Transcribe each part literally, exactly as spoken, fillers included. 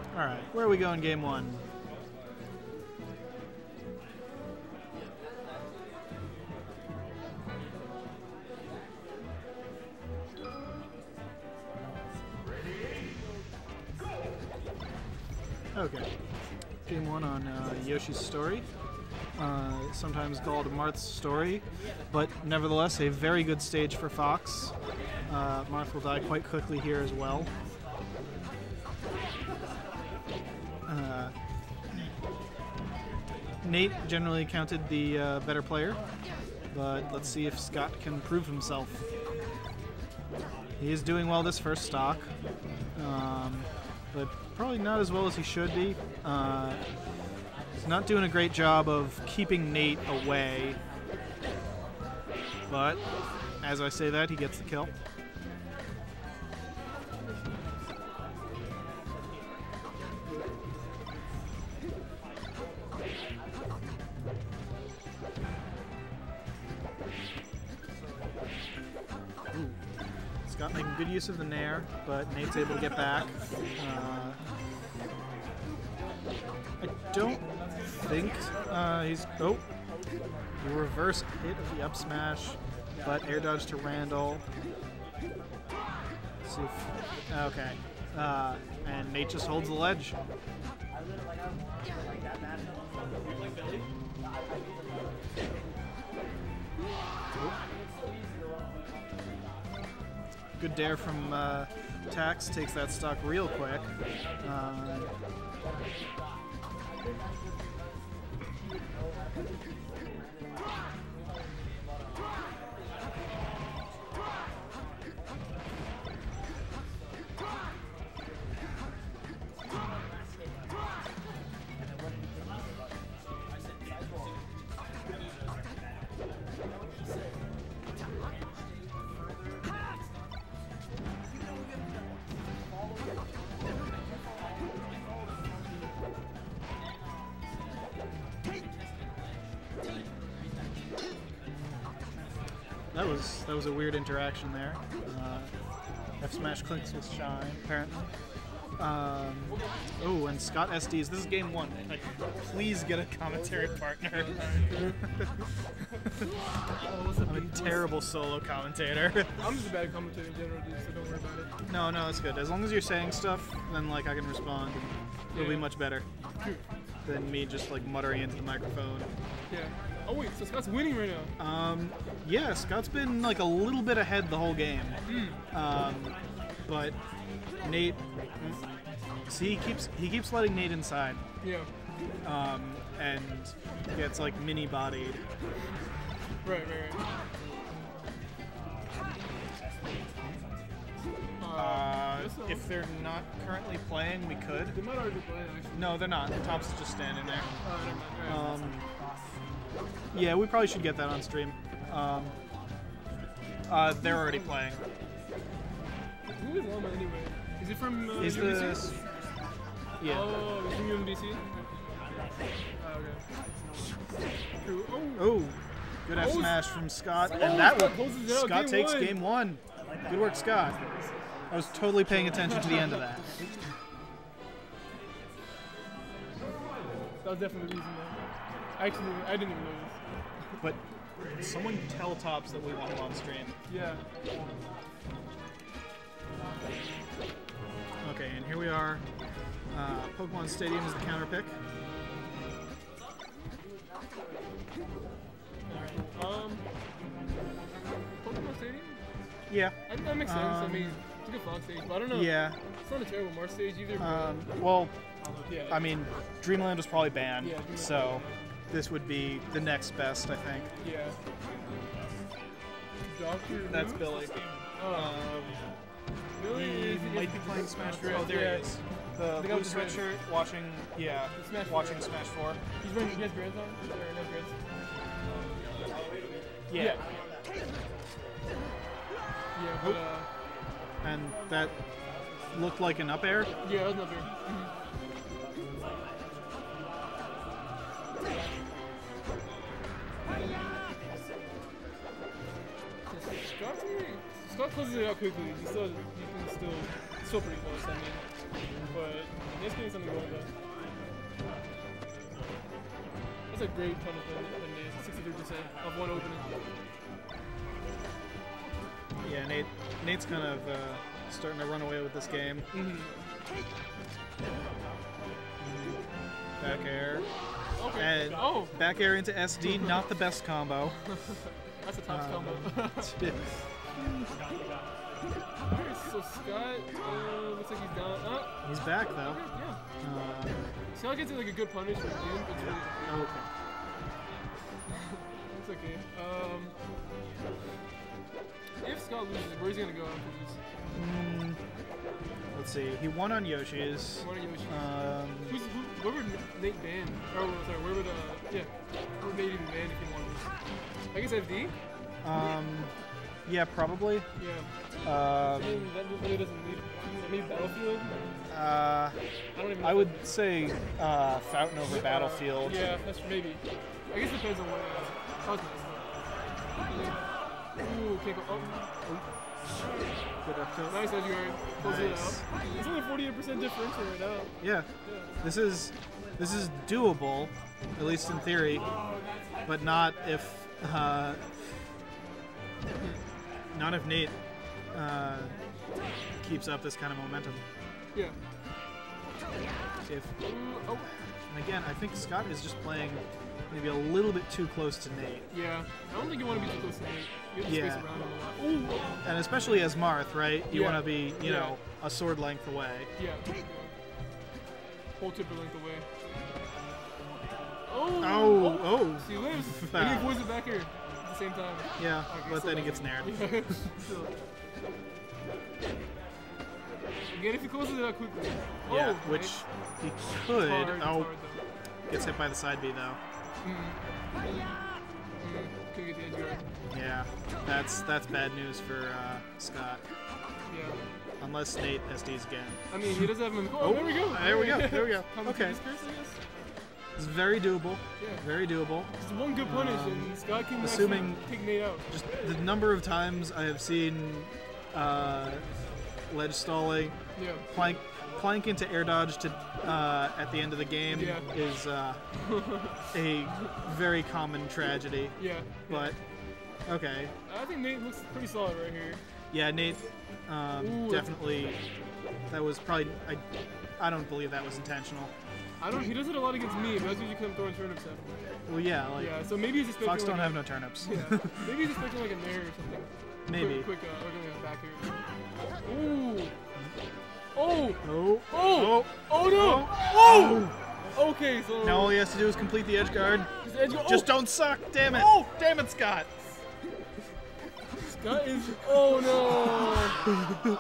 All right, where are we going game one? Okay. Game one on uh, Yoshi's Story. Uh, sometimes called Marth's Story, but nevertheless a very good stage for Fox. Uh, Marth will die quite quickly here as well. Uh, Nate generally counted the uh, better player, but let's see if Scott can prove himself. He is doing well this first stock, um, but probably not as well as he should be. Uh, he's not doing a great job of keeping Nate away, but as I say that, he gets the kill. Ooh. Scott making good use of the nair, but Nate's able to get back. Uh, I don't think uh, he's... Oh! The reverse hit of the up smash, but air dodge to Randall. Let's see if... Okay. Uh, and Nate just holds the ledge. Good dare from uh, Tax, takes that stock real quick. Uh, That was that was a weird interaction there. Uh, F smash clinks with Shine, apparently. Um, oh, and Scott S Ds. This is game one. Like, please get a commentary partner. I'm a terrible solo commentator. I'm just a bad commentator in general, dude, so don't worry about it. No, no, it's good. As long as you're saying stuff, then like I can respond. And it'll Yeah. be much better than me just like muttering into the microphone. Yeah. Oh wait, so Scott's winning right now. Um, yeah, Scott's been like a little bit ahead the whole game. Mm. Um, but Nate, see, he keeps he keeps letting Nate inside. Yeah. Um, and gets like mini bodied. Right, right, right. Uh, if they're not currently playing, we could. They might already be playing, actually. No, they're not. Tom's is just standing there. Oh, never mind. Right. Um, yeah, we probably should get that on stream. Um, uh, they're already playing. Who is Lama anyway? Is he from uh, He's U M D the C? yeah. Oh, he's from U M D C? Oh, okay. Cool. Oh. Oh, good F Oh, smash from Scott, oh, and that Scott one. closes it out. Scott Game takes one. game one. Good work, Scott. I was totally paying attention to the end of that. That was definitely the reason, though. Actually, I didn't even notice. But someone tell Tops that we want him on stream. Yeah. Okay, and here we are. Uh, Pokemon Stadium is the counter pick. Um, Pokemon Stadium? Yeah. I think that makes sense. I Um, mean, it's a good Fox stage, but I don't know. Yeah. It's not a terrible Mars stage either. But Um, well, yeah. I mean, Dreamland was probably banned, Yeah, Dreamland so this would be the next best, I think. yeah. Doctor That's Who? Billy. Oh, Um, Billy he is- might is- be playing Smash four. Yeah, Oh, there yeah. he is. The The guy blue with the dreads. sweatshirt watching, yeah, Smash four. watching Smash four. He's wearing, he has dreads on? Or no dreads? Yeah. Yeah. Yeah, but, uh, And that looked like an up air. yeah, that's not fair. Scott, Scott closes it out quickly. He still, he can still, still pretty close. I mean, But Nate's getting something going though. That's a great punish by Nate. sixty-three percent of one opening. Yeah, Nate. Nate's kind of uh, starting to run away with this game. Mm-hmm. Back air. Okay. And oh. back air into S D, not the best combo. That's a top Um, combo. Alright, so Scott uh, looks like he's down. Oh, He's back though. okay, yeah. Uh, Scott gets like a good punish at the end, but it's really oh, okay. it's okay. Um, if Scott loses, where's he gonna go after this? Mm, let's see. He won on Yoshi's. One of Yoshi. Um, Who's, who, where would Nate ban? Oh, sorry, where would, uh, yeah, where would Nate even ban if he won this? I guess F D? um, yeah, probably. Yeah. Um, I mean, that really doesn't need, maybe Battlefield? uh, I don't even know. I if would that- say uh, Fountain over uh, Battlefield. Yeah, that's maybe. I guess it depends on what it is. That was nice though. Ooh, can't go, oh. Good up tilt. Nice edge guard. Close it Nice. out. It's only forty-eight percent differential right now. Yeah, Yeah. this is this is doable, at least in theory, but not if uh, not if Nate uh, keeps up this kind of momentum. Yeah. If Ooh, oh, and again, I think Scott is just playing maybe a little bit too close to Nate, yeah. I don't think you want to be too close to Nate. You have to Yeah. space around him a lot. Ooh. and especially as Marth, right? You Yeah. want to be, you Yeah. know, a sword length away. Yeah. yeah. Whole tipper length away. Oh! Oh, oh, He lives. Foul. And he avoids it back here at the same time. yeah, Okay, but still then he gets doesn't. nared. Yeah. Still. Again, if he closes it out quickly. Yeah, Oh, which nice. he It's could. hard, it's Oh, hard, though. gets hit by the side B though. Mm. Mm. Couldn't get the edge guard. Yeah, that's that's bad news for uh, Scott. Yeah. Unless Nate S Ds again. I mean, he does have him in the Oh, Oh, there we go. there we go, there we go. Come Okay. to this curse, I guess. It's very doable. Yeah. Very doable. Just one good punish, Um, and Scott can assuming- actually take Nate out. Just the number of times I have seen uh, ledge stalling, Yeah. plank, plank into air dodge to uh, at the end of the game Yeah. is uh, a very common tragedy. Yeah. But okay, I think Nate looks pretty solid right here. yeah, Nate um, Ooh, that's- definitely. That was probably. I, I don't believe that was intentional. I don't. He does it a lot against me, but that's usually because I'm throwing turnips at him. Well, yeah, like Yeah. So maybe he's expecting. Fox don't like have a, no turnips. Yeah. Maybe he's expecting like a nair or something. Maybe. Quick, quick uh, we're gonna go back here. Ooh. Oh. Oh. Oh. Oh no. Oh. Okay. So. Now all he has to do is complete the edge guard. His edge go- Just oh. don't suck. Damn it. Oh. Damn it, Scott. Scott is. Oh no.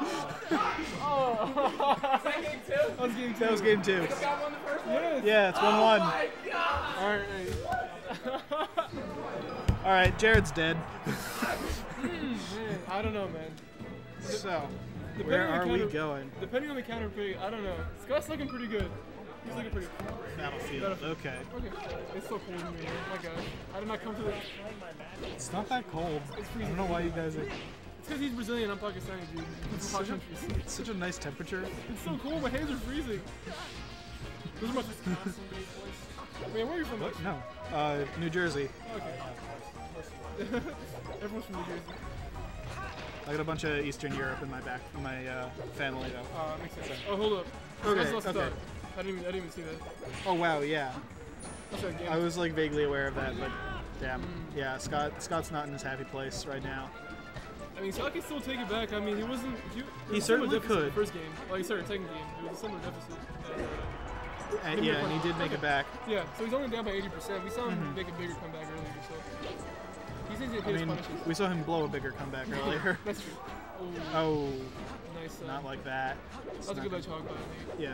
oh. That was game two. That was game two. Yes. Yeah, it's one one. All right. All right, Jared's dead. Man, I don't know, man. So, Depending where on the are we counter- going? Depending on the counter pick, I don't know. Scott's looking pretty good. He's looking pretty. Battlefield. Okay. Okay. It's so cold in here. My gosh. I did not come to the. It's not that cold. It's I freezing. don't know why you guys are. It's because he's Brazilian. I'm Pakistani, dude. It's It's hot such a, countries. it's such a nice temperature. It's so cold. My hands are freezing. Those are my. Man, where are you from? What? No. Uh, New Jersey. Okay. Everyone's from New Jersey. I got a bunch of Eastern Europe in my back, in my uh, family though. Uh, makes sense. Oh, hold up. Okay, Scott's lost okay. start. I didn't even. I didn't even see that. Oh wow, yeah. That's that game. I was like vaguely aware of that, but damn. Yeah, Scott. Scott's not in his happy place right now. I mean, Scott can still take it back. I mean, he wasn't. He, there He was a similar certainly deficit in could. the first game. Like, sorry, second game. It was a similar deficit. Uh, And, yeah, and he did make it back. yeah, so he's only down by eighty percent. We saw him Mhm. make a bigger comeback earlier, so he needs to I hit his mean, punishes. we saw him blow a bigger comeback earlier. That's true. Ooh, Oh, nice. Uh, not like that. It's That was a not good gonna- ledge hog by Nate. Yeah.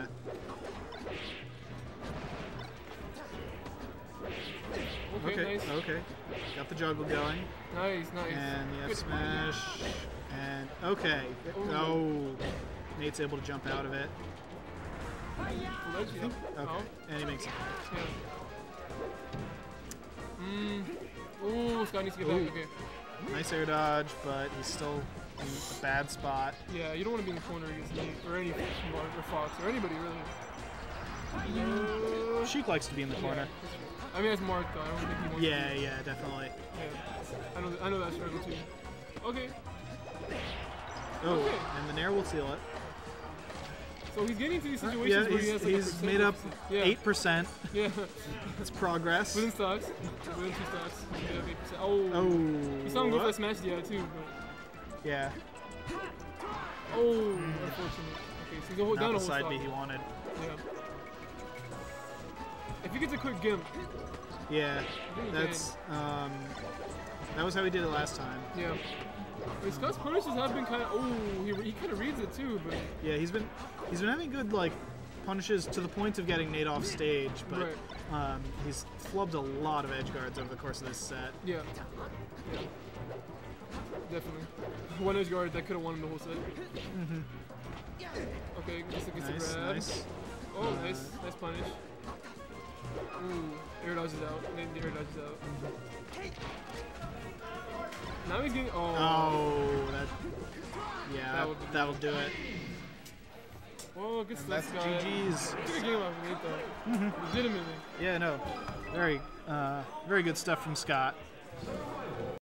Okay, Okay. nice. Okay. Got the juggle going. Nice, nice. And the F Good. smash. And okay. Ooh. Oh, Nate's able to jump out of it. The ledge, yeah. Okay. Oh, And he makes it. yeah. Mmm. Ooh, Scott needs to get Ooh. back. Okay. Nice air dodge, but he's still in a bad spot. Yeah, you don't want to be in the corner against me or any Mark or Fox or anybody really. Uh, Sheik likes to be in the corner. Yeah, I mean, that's Mark though. I don't think he wants Yeah, to be. yeah, definitely. Yeah. I know, I know that struggle too. Okay. Oh, Okay. and the Nair will seal it. So he's getting to these Uh, situations yeah, where he's, he has like a he's percent made up yeah. eight percent. Yeah. It's progress. Within stocks. Within two stocks. Yeah, eight percent. Oh. Oh. You saw him go for what? that smash D I too, but. Yeah. Oh, unfortunate. Okay, so he's gonna hold down Not a the whole side stock. B he wanted. Yeah. If he gets a quick gimp, Yeah. I think he That's um. That was how he did it last time. can. Yeah. But Scott's punishes have been kind of. Oh, he, he kind of reads it too, but. Yeah, he's been he's been having good like punishes to the point of getting Nate off stage, but Right. um, he's flubbed a lot of edge guards over the course of this set. Yeah. Yeah. Definitely. One edge guard that could have won him the whole set. Mm-hmm. Okay, gets, gets Nice, the grab. nice. Oh, Uh, nice. Nice punish. Ooh, air dodges out. Then the air dodges out. Now he's getting. Oh. Oh, that. Yeah, That that would be that'll do it. Whoa, good And stuff, that's Scott. G G's. Good game out of Nate, though. Mm-hmm. Legitimately. Yeah, no, very, uh, very good stuff from Scott.